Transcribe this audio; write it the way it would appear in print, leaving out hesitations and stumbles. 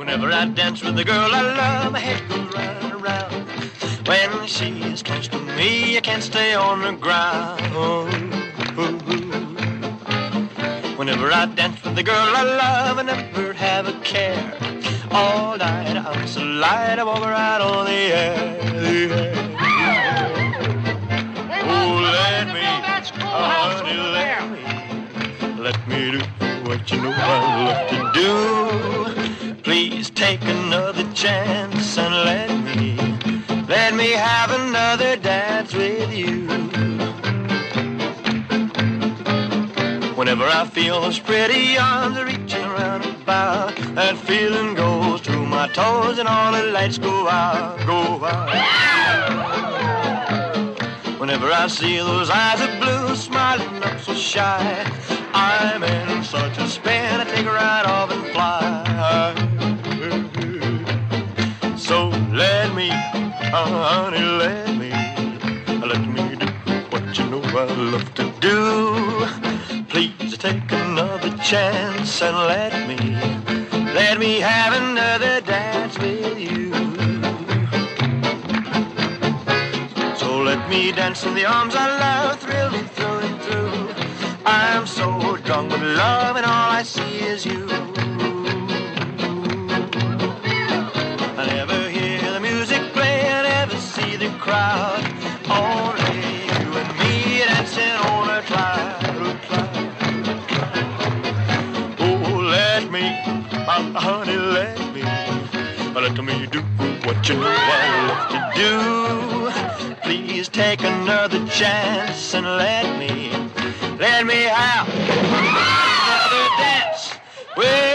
Whenever I dance with the girl I love, my head goes round and round. When she's close to me, I can't stay on the ground. Whenever I dance with the girl I love, I never have a care. All night I'm so light, I walk right on the air. Oh, let me, honey, let me do what you know I love to do. Please take another chance and let me have another dance with you. Whenever I feel those pretty arms reaching around about, that feeling goes through my toes and all the lights go out, go out. Whenever I see those eyes of blue smiling up so shy, I'm in such a spin, I take a ride off and fly. So let me, honey, let me do what you know I love to do. Please take another chance and let me have another dance with you. So let me dance in the arms I love, thrill me through and through. I'm so drunk with love and all I see is you. I never hear the music play, I never see the crowd. Only you and me dancing on a cloud. Honey, let me do what you know I love to do. Please take another chance and let me have another dance with